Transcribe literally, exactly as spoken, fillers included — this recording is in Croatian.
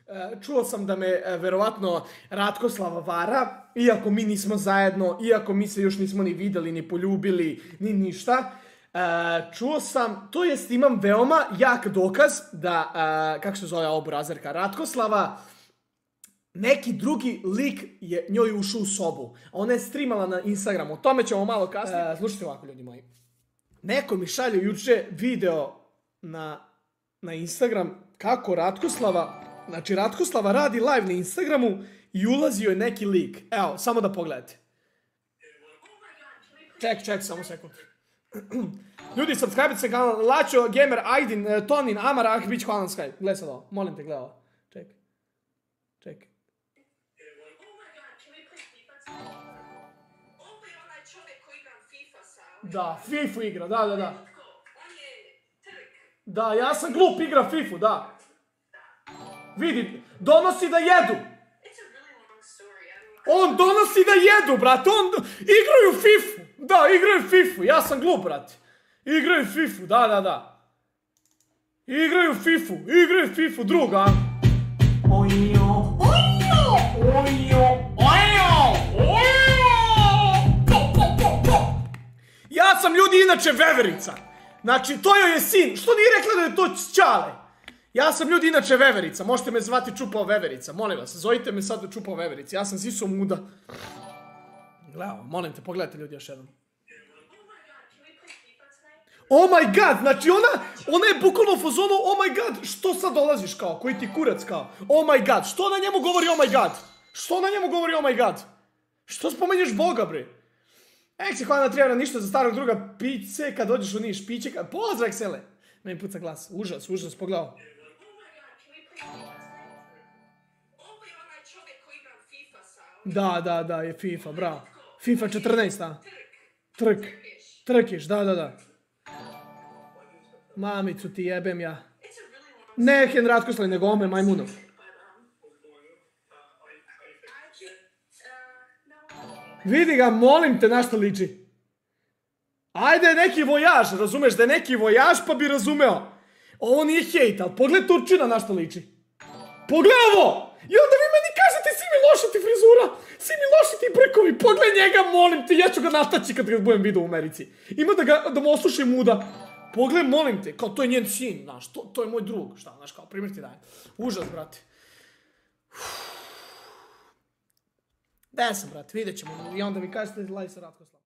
Čuo sam da me verovatno Ratkoslava vara, iako mi nismo zajedno, iako mi se još nismo ni videli, ni poljubili, ni ništa. Čuo sam, to jest imam veoma jak dokaz da, kako se zove ova burazerka, Ratkoslava, neki drugi lik je njoj ušao u sobu. Ona je streamala na Instagramu, o tome ćemo malo kasnije. Slušajte ovako, ljudi moji. Neko mi šalje juče video na, na Instagram kako Ratkoslava, znači Ratkoslava radi live na Instagramu i ulazio je neki lik. Evo, samo da pogledate. Ček, ček, samo sekund. Ljudi, subscribe se kanal Lačo, Gamer, Aydin, Tonin, Amar, Ahbić, hvala na Skype. Gledaj sad ovo, molim te, gledaj ovo. Ček. Ček. Da, Fifu igra, da, da, da. Da, ja sam glup, igra Fifu, da. Vidi, donosi da jedu. On donosi da jedu, brate, on... Igraju Fifu, da, igraju Fifu, ja sam glup, brate. Igraju Fifu, da, da, da. Igraju Fifu, igraju Fifu, druga. Ojo, ojo, ojo, ojo, ojo. Ja sam, ljudi, inače veverica. Znači, to joj je sin. Što nije rekla da je to Ćale? Ja sam, ljudi, inače veverica. Možete me zvati Čupao veverica. Molim vas, zovite me sad Čupao veverica. Ja sam Siso Muda. Gledamo, molim te, pogledajte, ljudi, još jednom. Oh my god, znači ona, ona je bukvalno u fazonu, oh my god, što sad dolaziš kao, koji ti kurac kao, oh my god, što na njemu govori oh my god, što na njemu govori oh my god, što spomenješ Boga, bre. Ek se hvala na trebna ništa za starog druga piće, kad dođeš u Niš, piće, kad... Pozdrav, Ksele. Meni puca glas, užas, užas, pogledao. Da, da, da, je FIFA, bravo. FIFA četrnaest, a? Trk. Trkiš, da, da, da. Mamicu ti jebem ja. Ne Hen Ratkoslav, nego ome majmunov. Vidi ga, molim te, na što liči. Ajde, neki vojaž, razumeš, da je neki vojaž pa bi razumeo. Ovo nije hejt, ali pogled Turčina na što liči. Pogled ovo! I onda vi meni kažete, si mi loša ti frizura, si mi loši ti brkovi, pogled njega, molim te, ja ću ga nataći kad ga budem vidio u Americi. Ima da ga, da mu osluši Muda. Pogled, molim te, kao to je njen sin, znaš, to, to je moj drug, šta, znaš, kao primjer ti daje. Užas, brate. Gde sam, brate, vidjet ćemo, i onda vi kažete live sa Ratkoslavom.